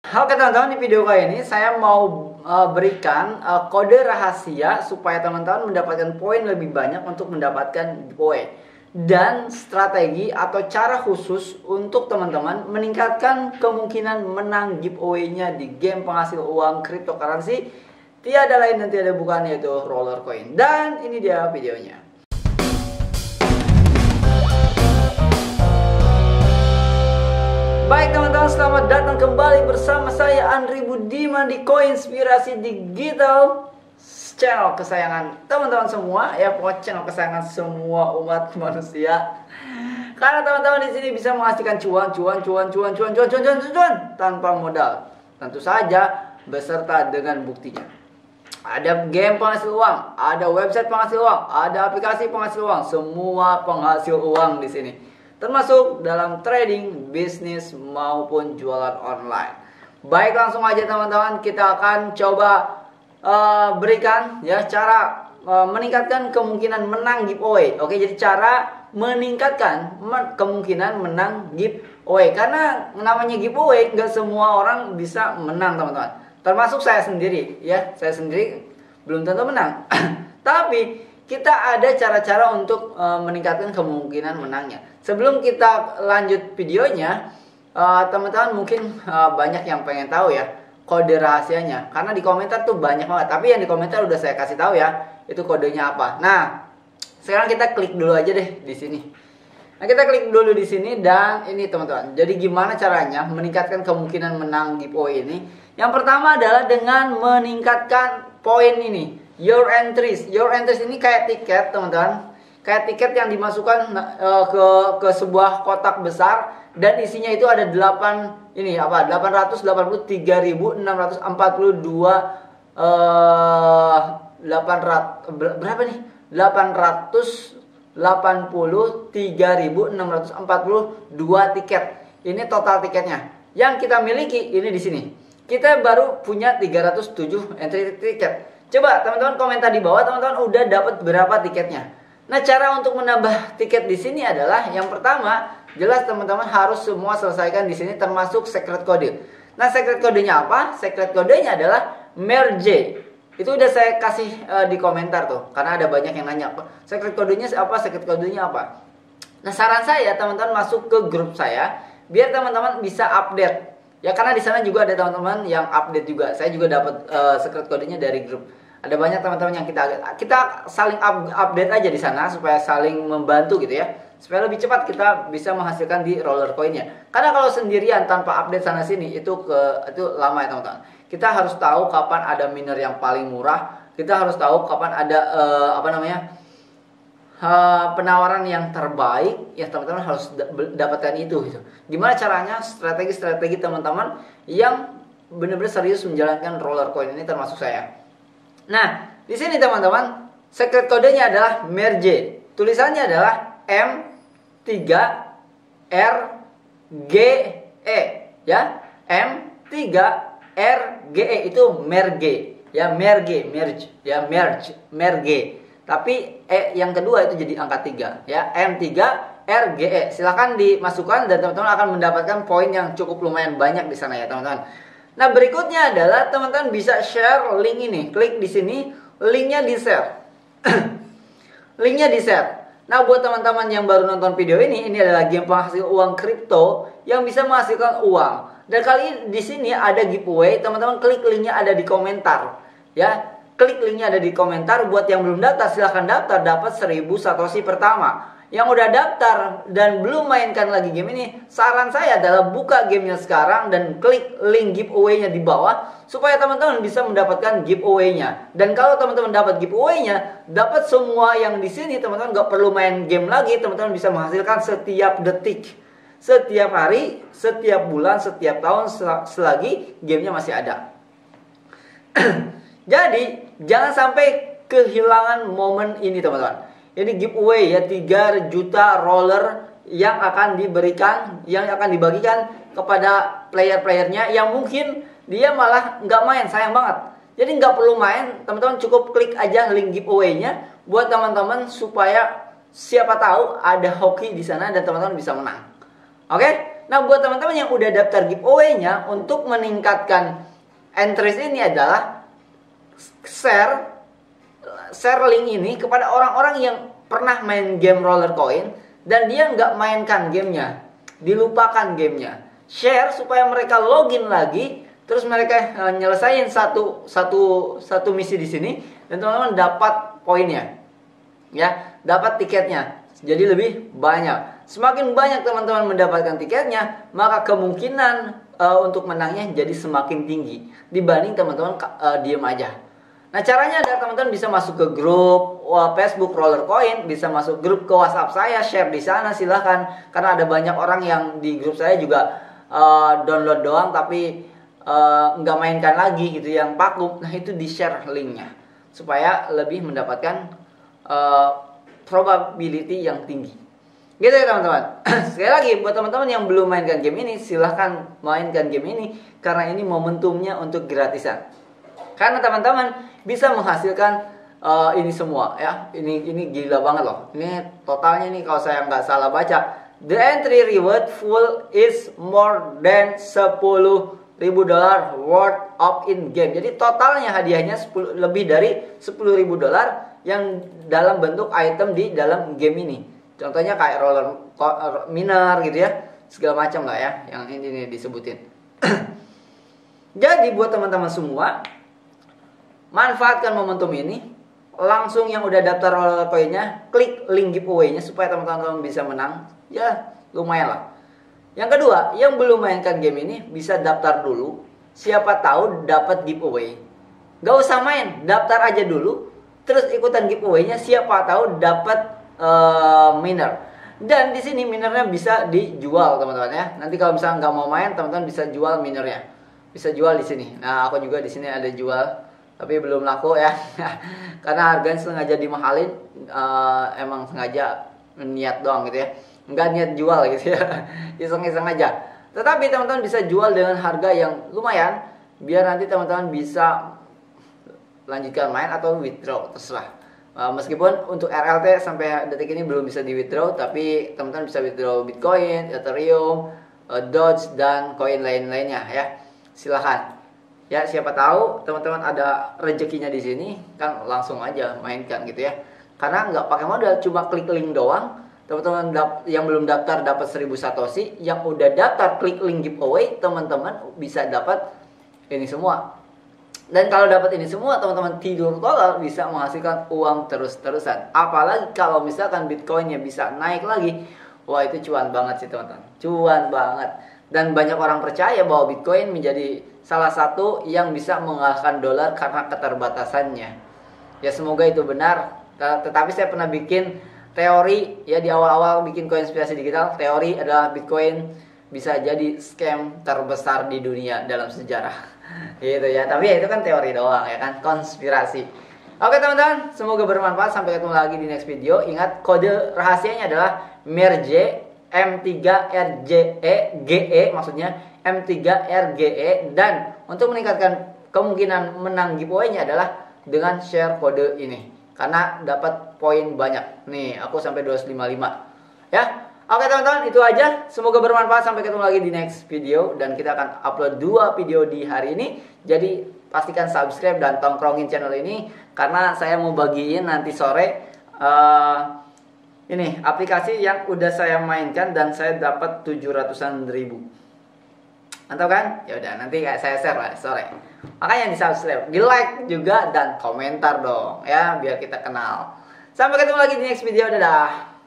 Oke teman-teman, di video kali ini saya mau berikan kode rahasia supaya teman-teman mendapatkan poin lebih banyak untuk mendapatkan giveaway. Dan strategi atau cara khusus untuk teman-teman meningkatkan kemungkinan menang giveaway-nya di game penghasil uang cryptocurrency. Tiada lain dan tiada bukan yaitu Roller Coin. Dan ini dia videonya. Baik teman-teman, selamat datang kembali bersama saya Andri Budiman di Koinspirasi Digital, channel kesayangan teman-teman semua, ya pokoknya channel kesayangan semua umat manusia. Karena teman-teman di sini bisa menghasilkan cuan tanpa modal. Tentu saja beserta dengan buktinya. Ada game penghasil uang, ada website penghasil uang, ada aplikasi penghasil uang, semua penghasil uang di sini. Termasuk dalam trading, bisnis, maupun jualan online. Baik, langsung aja teman-teman, kita akan coba berikan ya cara meningkatkan kemungkinan menang giveaway. Oke, jadi cara meningkatkan kemungkinan menang giveaway. Karena namanya giveaway, nggak semua orang bisa menang teman-teman. Termasuk saya sendiri ya, saya sendiri belum tentu menang. Tapi kita ada cara-cara untuk meningkatkan kemungkinan menangnya. Sebelum kita lanjut videonya, teman-teman mungkin banyak yang pengen tahu ya kode rahasianya. Karena di komentar tuh banyak banget. Tapi yang di komentar udah saya kasih tahu ya, itu kodenya apa. Nah, sekarang kita klik dulu aja deh di sini. Nah, kita klik dulu di sini dan ini teman-teman. Jadi gimana caranya meningkatkan kemungkinan menang giveaway ini? Yang pertama adalah dengan meningkatkan poin ini. Your entries ini kayak tiket teman-teman, kayak tiket yang dimasukkan ke sebuah kotak besar dan isinya itu ada 883.642 berapa nih? 883.642 tiket. Ini total tiketnya. Yang kita miliki ini di sini. Kita baru punya 307 entry tiket. Coba teman-teman komentar di bawah, teman-teman udah dapat berapa tiketnya. Nah, cara untuk menambah tiket di sini adalah yang pertama, jelas teman-teman harus semua selesaikan di sini termasuk secret code. Nah, secret kodenya apa? Secret kodenya adalah merge. Itu udah saya kasih di komentar tuh, karena ada banyak yang nanya, secret kodenya apa? Secret kodenya apa? Nah, saran saya teman-teman masuk ke grup saya biar teman-teman bisa update. Ya, karena di sana juga ada teman-teman yang update juga. Saya juga dapat secret kodenya dari grup. Ada banyak teman-teman yang kita saling update aja di sana supaya saling membantu gitu ya. Supaya lebih cepat kita bisa menghasilkan di roller coinnya. Karena kalau sendirian tanpa update sana sini itu lama ya teman-teman. Kita harus tahu kapan ada miner yang paling murah. Kita harus tahu kapan ada penawaran yang terbaik. Ya teman-teman harus dapatkan itu gitu. Gimana caranya? Strategi teman-teman yang benar-benar serius menjalankan roller coin ini termasuk saya. Nah, di sini teman-teman, secret kodenya adalah merge. Tulisannya adalah M3RGE ya. M3RGE itu merge. Ya, merge. Tapi yang kedua itu jadi angka 3 ya, M3RGE. Silahkan dimasukkan dan teman-teman akan mendapatkan poin yang cukup lumayan banyak di sana ya, teman-teman. Nah, berikutnya adalah teman-teman bisa share link ini. Klik di sini, linknya di-share. Linknya di-share. Nah, buat teman-teman yang baru nonton video ini adalah game penghasil uang kripto yang bisa menghasilkan uang. Dan kali ini di sini ada giveaway. Teman-teman klik linknya ada di komentar. Ya, klik linknya ada di komentar. Buat yang belum daftar, silahkan daftar. Dapat 1000 satoshi pertama. Yang udah daftar dan belum mainkan lagi game ini, saran saya adalah buka gamenya sekarang dan klik link giveaway-nya di bawah supaya teman-teman bisa mendapatkan giveaway-nya. Dan kalau teman-teman dapat giveaway-nya, dapat semua yang di sini, teman-teman nggak perlu main game lagi, teman-teman bisa menghasilkan setiap detik, setiap hari, setiap bulan, setiap tahun selagi gamenya masih ada. Jadi jangan sampai kehilangan momen ini teman-teman. Ini giveaway ya, 3 juta roller yang akan diberikan, yang akan dibagikan kepada player-playernya yang mungkin dia malah nggak main, sayang banget. Jadi nggak perlu main, teman-teman cukup klik aja link giveaway-nya buat teman-teman supaya siapa tahu ada hoki di sana dan teman-teman bisa menang. Oke? Nah, buat teman-teman yang udah daftar giveaway-nya, untuk meningkatkan entries ini adalah share link ini kepada orang-orang yang pernah main game Roller Coin dan dia nggak mainkan gamenya, dilupakan gamenya. Share supaya mereka login lagi, terus mereka nyelesain satu misi di sini, dan teman-teman dapat poinnya, ya, dapat tiketnya. Jadi lebih banyak. Semakin banyak teman-teman mendapatkan tiketnya, maka kemungkinan untuk menangnya jadi semakin tinggi dibanding teman-teman diem aja. Nah, caranya adalah teman-teman bisa masuk ke grup Facebook Roller Coin, bisa masuk grup ke WhatsApp saya, share di sana silahkan. Karena ada banyak orang yang di grup saya juga download doang tapi nggak mainkan lagi gitu, yang vakum. Nah, itu di share linknya supaya lebih mendapatkan probability yang tinggi. Gitu ya teman-teman. Sekali lagi buat teman-teman yang belum mainkan game ini, silahkan mainkan game ini karena ini momentumnya untuk gratisan. Karena teman-teman bisa menghasilkan ini semua ya. Ini gila banget loh. Ini totalnya nih kalau saya nggak salah baca, the entry reward full is more than $10.000 worth of in game. Jadi totalnya hadiahnya lebih dari $10.000 yang dalam bentuk item di dalam game ini. Contohnya kayak roller miner gitu ya, segala macam lah ya yang ini disebutin. Jadi buat teman-teman semua, manfaatkan momentum ini. Langsung yang udah daftar roller coinnya, klik link giveaway-nya supaya teman-teman bisa menang. Ya lumayan lah. Yang kedua, yang belum mainkan game ini bisa daftar dulu. Siapa tahu dapat giveaway. Gak usah main, daftar aja dulu. Terus ikutan giveaway-nya, siapa tahu dapat miner. Dan di sini minernya bisa dijual teman-teman ya. Nanti kalau misalnya nggak mau main, teman-teman bisa jual minernya. Bisa jual di sini. Nah, aku juga di sini ada jual, tapi belum laku ya. Karena harganya sengaja dimahalin, emang sengaja niat doang gitu ya. Nggak niat jual gitu ya. Iseng-iseng aja. Tetapi teman-teman bisa jual dengan harga yang lumayan, biar nanti teman-teman bisa lanjutkan main atau withdraw, terserah. Meskipun untuk RLT sampai detik ini belum bisa di withdraw, tapi teman-teman bisa withdraw Bitcoin, Ethereum, Doge dan koin lain-lainnya ya. Silahkan. Ya, siapa tahu teman-teman ada rezekinya di sini, kan langsung aja mainkan gitu ya. Karena nggak pakai modal, cuma klik link doang. Teman-teman yang belum daftar dapat 1000 satoshi, yang udah daftar klik link giveaway, teman-teman bisa dapat ini semua. Dan kalau dapat ini semua, teman-teman tidur total bisa menghasilkan uang terus-terusan. Apalagi kalau misalkan Bitcoinnya bisa naik lagi, wah itu cuan banget sih teman-teman. Cuan banget. Dan banyak orang percaya bahwa Bitcoin menjadi salah satu yang bisa mengalahkan dolar karena keterbatasannya. Ya semoga itu benar. Tetapi saya pernah bikin teori ya di awal-awal bikin Koinspirasi Digital. Teori adalah Bitcoin bisa jadi scam terbesar di dunia dalam sejarah. Gitu ya, tapi ya itu kan teori doang ya kan, konspirasi. Oke teman-teman, semoga bermanfaat. Sampai ketemu lagi di next video. Ingat kode rahasianya adalah MERGE M3RGE GE, maksudnya M3RGE. Dan untuk meningkatkan kemungkinan menang giveaway-nya adalah dengan share kode ini, karena dapat poin banyak. Nih, aku sampai 255 ya. Oke teman-teman, itu aja. Semoga bermanfaat. Sampai ketemu lagi di next video. Dan kita akan upload 2 video di hari ini. Jadi pastikan subscribe dan tongkrongin channel ini, karena saya mau bagiin nanti sore ini aplikasi yang udah saya mainkan dan saya dapat 700-an ribu. Mantap kan? Ya udah, nanti kayak saya share lah sore. Makanya di subscribe, di like juga, dan komentar dong ya, biar kita kenal. Sampai ketemu lagi di next video. Dadah.